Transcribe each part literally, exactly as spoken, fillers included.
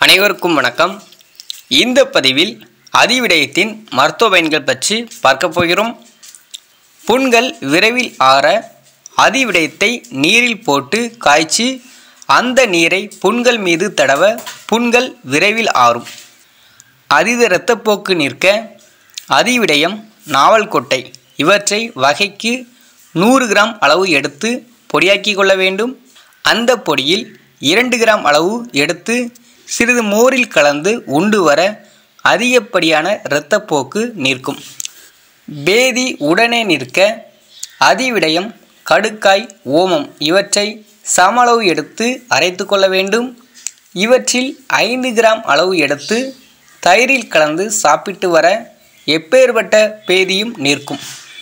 அனைவருக்கும் வணக்கம். இந்த பதிவில் அதிவிடயத்தின் மருத்துவ பயன்கள் பற்றி பார்க்க போகிறோம். புண்கள் விரைவில் ஆற அதிவிடயத்தை நீரில் போட்டு காய்ச்சி அந்த நீரை புண்கள் மீது தடவ புண்கள் விரைவில் ஆறும். அதீத இரத்தப்போக்கு நிற்க அதிவிடயம், நாவல் கொட்டை இவற்றை வகைக்கு நூறு கிராம் அளவு எடுத்து பொடியாக்கி கொள்ள வேண்டும். அந்த பொடியில் இரண்டு கிராம் அளவு எடுத்து சிறிது மோரில் கலந்து உண்டு வர அதிகப்படியான இரத்தப்போக்கு நிற்கும். பேதி உடனே நிற்க அதிவிடயம், கடுக்காய், ஓமம் இவற்றை சம அளவு எடுத்து அரைத்து கொள்ள வேண்டும். இவற்றில் ஐந்து கிராம் அளவு எடுத்து தயிரில் கலந்து சாப்பிட்டு வர எப்பேற்பட்ட பேதியும் நிற்கும்.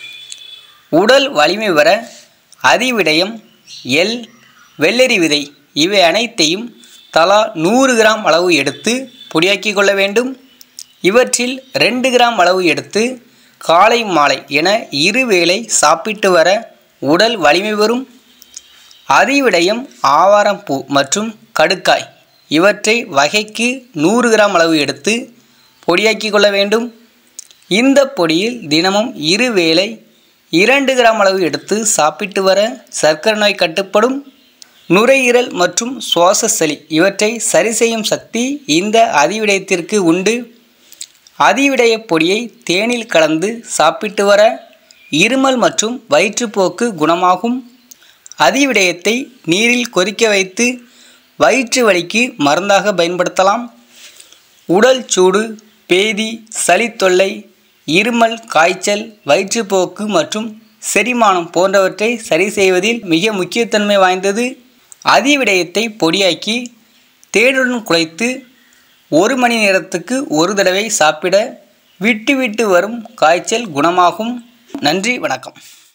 உடல் வலிமை வர அதிவிடயம், எள், வெள்ளரி விதை இவை அனைத்தையும் தலா நூறு கிராம் அளவு எடுத்து பொடியாக்கி கொள்ள வேண்டும். இவற்றில் ரெண்டு கிராம் அளவு எடுத்து காலை மாலை என இருவேளை சாப்பிட்டு வர உடல் வலிமை வரும். அதிவிடயம், ஆவாரம்பூ மற்றும் கடுக்காய் இவற்றை வகைக்கு நூறு கிராம் அளவு எடுத்து பொடியாக்கி கொள்ள வேண்டும். இந்த பொடியில் தினமும் இருவேளை இரண்டு கிராம் அளவு எடுத்து சாப்பிட்டு வர சர்க்கரை நோய் கட்டுப்படும். நுரையீரல் மற்றும் சுவாச சளி இவற்றை சரி செய்யும் சக்தி இந்த அதிவிடயத்திற்கு உண்டு. அதிவிடய பொடியை தேனில் கலந்து சாப்பிட்டு வர இருமல் மற்றும் வயிற்றுப்போக்கு குணமாகும். அதிவிடயத்தை நீரில் கொதிக்க வைத்து வயிற்று வலிக்கு மருந்தாக பயன்படுத்தலாம். உடல் சூடு, பேதி, சளி தொல்லை, இருமல், காய்ச்சல், வயிற்றுப்போக்கு மற்றும் செரிமானம் போன்றவற்றை சரி செய்வதில் மிக முக்கியத்தன்மை வாய்ந்தது. அதிவிடயத்தை பொடியாக்கி தேனுடன் குழைத்து ஒரு மணி நேரத்துக்கு ஒரு தடவை சாப்பிட விட்டு விட்டு வரும் காய்ச்சல் குணமாகும். நன்றி, வணக்கம்.